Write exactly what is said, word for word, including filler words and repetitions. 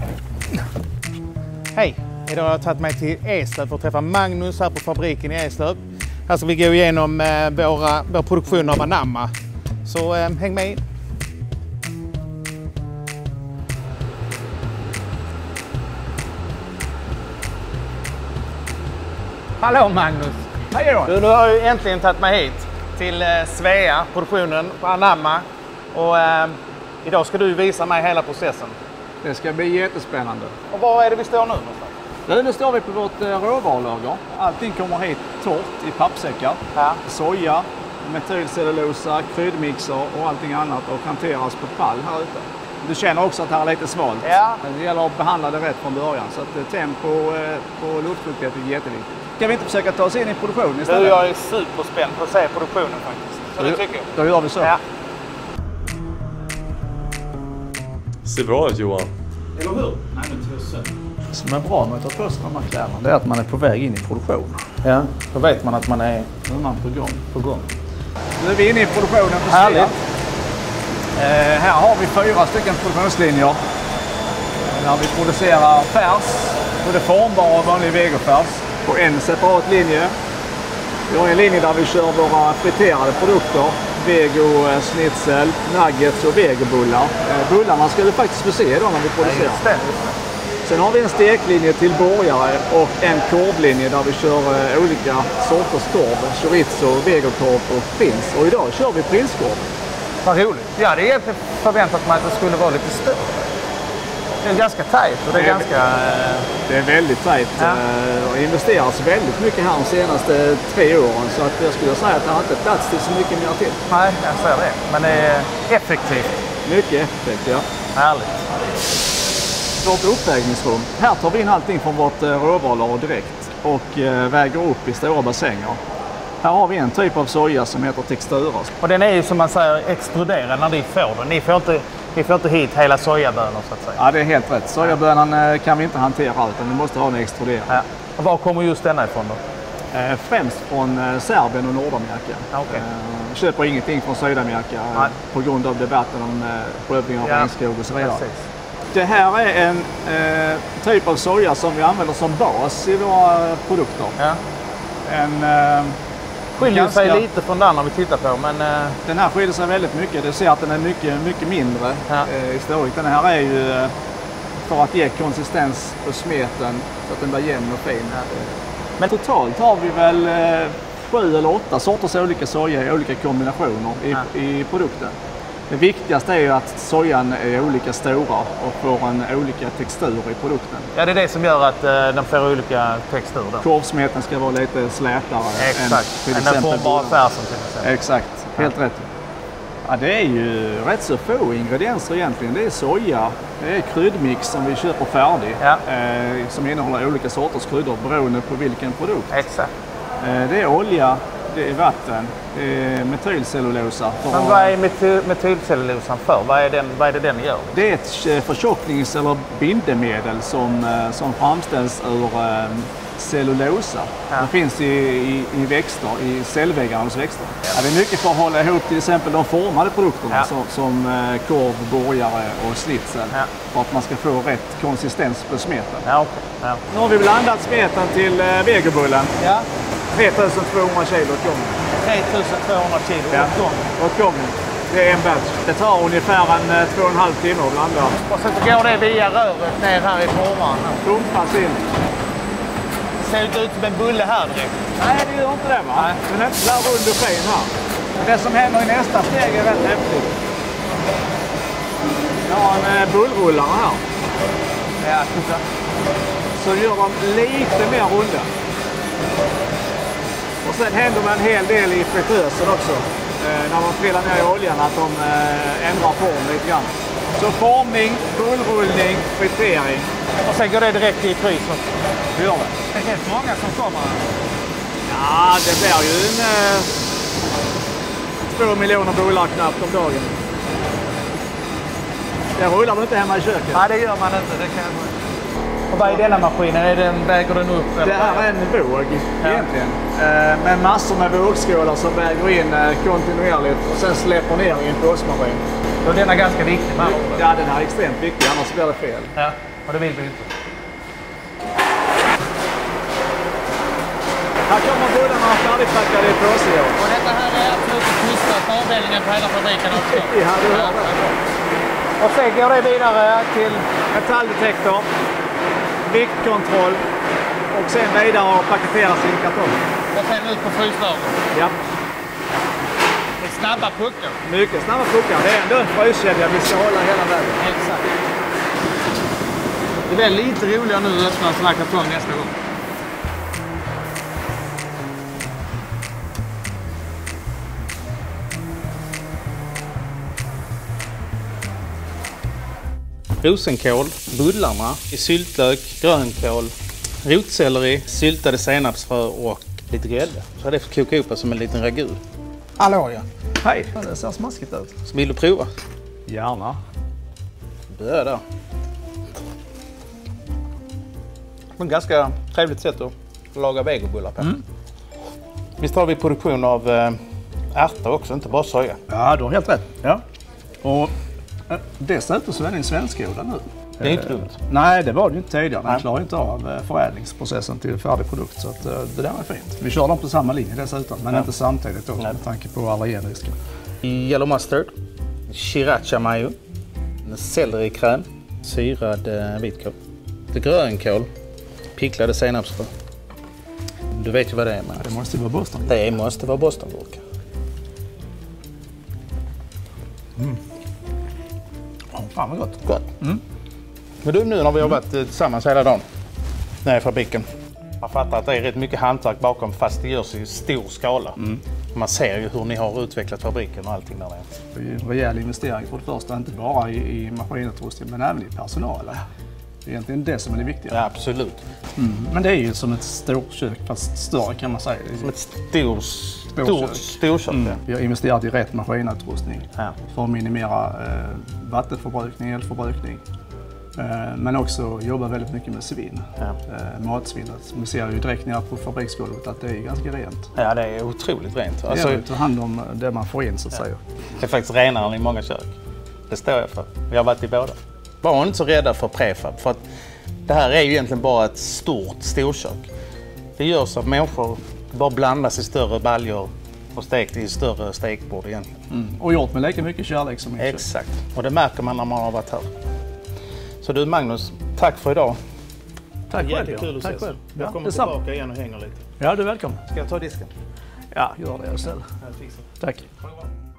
Hej! Idag har jag tagit mig till Eslöv för att träffa Magnus här på fabriken i Eslöv. Här ska vi gå igenom eh, våra, vår produktion av Anamma. Så eh, häng med in. Hallå Magnus! Hej Johan! Du, nu har jag äntligen tagit mig hit till eh, Svea, produktionen på Anamma. Och eh, idag ska du visa mig hela processen. Det ska bli jättespännande. Och var är det vi står nu någonstans? Nu, nu står vi på vårt eh, råvarulager. Allting kommer hit torrt i pappsäckar. Ja. Soja, metylcellulosa, kryddmixer och allting annat och hanteras på pall här ute. Du känner också att det här är lite svalt. Ja. Det gäller att behandla det rätt från början så att tempo eh, på luftfuktighet är jätteviktigt. Ska vi inte försöka ta oss in i produktionen istället? Du, jag är superspänd på att se produktionen faktiskt. Så då, det tycker jag. Då gör vi så. Ja. Ser bra ut Johan. Eller hur? Nej, nu tog jag sönder. Det som är bra med att ta på sig de här kläderna det är att man är på väg in i produktion. Ja, då vet man att man är Nu är man på gång. på gång. Nu är vi inne i produktionen på Härligt. Eh, här har vi fyra stycken produktionslinjer. Där vi producerar färs, både formbar och vanlig vegofärs, på en separat linje. Vi har en linje där vi kör våra friterade produkter. Vego, schnitzel, nuggets och vegobullar. Eh, bullarna ska du faktiskt få se då när vi producerar. Ja, Sen har vi en steklinje till borgare och en korvlinje där vi kör eh, olika sorters korv. Chorizo, vegokorv och prins. Och idag kör vi prinskorv. vad roligt. Ja, det är egentligen förväntat mig att det skulle vara lite större. Det är ganska tajt och det är Det är- ganska... eh, Det är väldigt tajt. Ja. Eh, och investeras väldigt mycket här de senaste tre åren. Så att jag skulle säga att det har inte plats till så mycket mer till. Nej, jag ser det. Men det är effektivt. Mycket effektivt, ja. Härligt. Vårt uppvägningsrum. Här tar vi in allting från vårt eh, råvarulager direkt och eh, väger upp i stora bassänger. Här har vi en typ av soja som heter textura. Och den är ju som man säger extruderad när ni får den. Ni får inte, ni får inte hit hela sojabönor så att säga. Ja, det är helt rätt. Sojabönan eh, kan vi inte hantera utan vi måste ha den extruderad. Ja. Och var kommer just denna ifrån då? Eh, främst från eh, Serbien och Nordamerika. Ja, okej. Eh, köper ingenting från Sydamerika eh, Nej. på grund av debatten om eh, skövling av Ja, regnskog och så vidare. Precis. Det här är en eh, typ av soja som vi använder som bas i våra produkter. Ja. En, eh, Skiljer sig ganska- lite från den när vi tittar på, men eh, Den här skiljer sig väldigt mycket. Du ser att den är mycket, mycket mindre Ja. eh, i storlek. Den här är ju eh, för att ge konsistens på smeten så att den blir jämn och fin. Men totalt har vi väl eh, sju eller åtta sorters olika soja i olika kombinationer i, Ja. i produkten. Det viktigaste är ju att sojan är olika stora och får en olika textur i produkten. ja, det är det som gör att eh, den får olika texturer. Korvsmeten ska vara lite slätare Exakt, än än den formbara färsen till exempel. Exakt, helt rätt. Ja, det är ju rätt så få ingredienser egentligen. Det är soja, det är kryddmix som vi köper färdig. Ja. Eh, som innehåller olika sorters kryddor beroende på vilken produkt. Exakt. Eh, det är olja, det är vatten, det är metylcellulosa. För Men vad är mety- metylcellulosan för? Vad är, den, vad är det den gör? Det är ett eh, förtjocknings eller bindemedel som, eh, som framställs ur eh, cellulosa. Ja. Det finns i, i, i växter, i cellväggarna hos växter. Ja, det är mycket för att hålla ihop till exempel de formade produkterna Ja. som, som eh, korv, borgare och schnitzel. Ja. För att man ska få rätt konsistens på smeten. Ja, okej. Ja. Nu har vi blandat smeten till eh, vegobullen. Ja. tre tusen tvåhundra kilo åt gången. tre tusen tvåhundra kilo Ja. åt gången. Åt gången. Det är en batch. Det tar ungefär en eh, två och en halv timme att blanda. Och så går det via röret ner här i formaren. Pumpas in. Det ser inte ut som en bulle här direkt. Nej, det gör inte det va? Nej. Den är inte så här rund och fin här. Det som händer i nästa steg är rätt häftigt. Jag har en eh, bullrullare här. Ja, titta. Så gör de lite mer runda. Och sen händer det en hel del i fritösen också. Eh, när de trillar ner i oljan att de eh, ändrar form lite grann. Så formning, bullrullning, fritering. Och sen går det direkt i frys också. Det gör det. Det är helt många som kommer här. Ja, det blir ju en eh, två miljoner bullar knappt om dagen. Det rullar man inte hemma i köket. Nej, det gör man inte. Det kan... Och vad är denna maskinen? Är den, väger den upp? Det här är en våg egentligen. Eh, med massor med vågskålar som väger in eh, kontinuerligt och sen släpper ner i en påsmaskin. Och den är ganska viktig med andra ord. Ja, den här är extremt viktig, annars blir det fel. Ja. Och det vill vi inte. Här kommer bullarna färdigpackade i påse. Och detta här är absolut den schysstaste avdelningen på hela fabriken också. Ja, du har det. Och sen går det vidare till Metalldetektor, viktkontroll och sen vidare och paketeras i en kartong. och sen ut på fryslager. Ja, Det är snabba puckar. mycket snabba puckar. Det är ändå en fryskedja vi ska hålla hela vägen. Exakt. Det blir lite roligare nu att öppna en sån här kartong nästa gång. Rosenkål, bullarna, syltlök, grönkål, rotselleri, syltade senapsfrö och lite grädde. Så det får koka upp som en liten ragu. Hallå ja. Hej, det ser smaskigt ut. Så vill du prova? Gärna. Börja där. Ett ganska trevligt sätt att laga vegobullar på. Mm. Visst har vi produktion av äh, ärtor också, inte bara soja? Ja, du har helt rätt. Ja. Och äh, dessutom så är den svenskodlad nu. Det är inte dumt. Nej, det var det inte tidigare. Den klarar inte av förädlingsprocessen till färdig produkt. Så att, det där är fint. Vi kör dem på samma linje dessutom, men ja. inte samtidigt då, med tanke på allergenrisken. Yellow mustard, sriracha mayo, sellerikräm, syrad eh, vitkål, grönkål, picklade senapsfrö. Du vet ju vad det är med. Det måste vara Boston. Det måste vara bostongurka. Mm. Oh, fan vad gott. Gott. Mm. Men du, nu har vi jobbat tillsammans hela dagen nere i fabriken. Man fattar att det är rätt mycket hantverk bakom fast det görs i stor skala. Mm. Man ser ju hur ni har utvecklat fabriken och allting där nere. Det är en rejäl investering för det första, inte bara i, i maskinutrustning men även i personal. Det är egentligen det som är det viktiga. Ja, absolut. Mm. Men det är ju som ett storkök fast större kan man säga. Som ett stor, stort storkök. Mm. Vi har investerat i rätt maskinutrustning ja. för att minimera eh, vattenförbrukning, elförbrukning. Eh, men också jobba väldigt mycket med svinn, ja. eh, matsvinnet. Vi ser ju direkt nere på fabriksgolvet att det är ganska rent. Ja, det är otroligt rent. Alltså, det är att ta hand om det man får in så att ja. säga. Det är faktiskt renare än i många kök. Det står jag för. Vi har varit i båda. Var inte så rädda för prefab, för att det här är ju egentligen bara ett stort storkök. Det görs av människor, det bara blandas i större baljor och stekt i större stekbord egentligen. Mm. Och gjort med lika mycket kärlek som mycket. Exakt, och det märker man när man har varit här. Så du Magnus, tack för idag. Tack själv. Jättekul att tack ses. själv. Jag kommer tillbaka igen och hänger lite. Ja, du är välkommen. Ska jag ta disken? Ja, gör det jag snäll. Jag fixar. Tack.